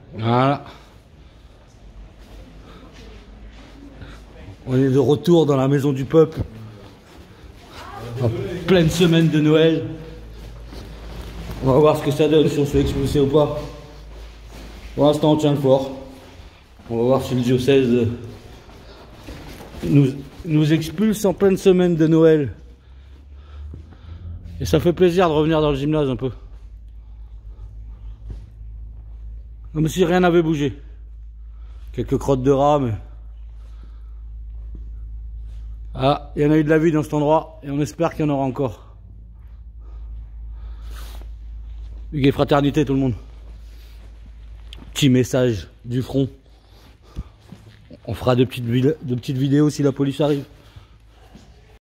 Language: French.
Voilà. On est de retour dans la maison du peuple. En pleine semaine de Noël. On va voir ce que ça donne, si on se fait expulser ou pas. Pour l'instant, on tient le fort. On va voir si le diocèse nous expulse en pleine semaine de Noël. Et ça fait plaisir de revenir dans le gymnase un peu. Comme si rien n'avait bougé. Quelques crottes de rats, mais... Ah, il y en a eu de la vie dans cet endroit, et on espère qu'il y en aura encore. Hugues et fraternité tout le monde. Petit message du front. On fera de petites vidéos si la police arrive.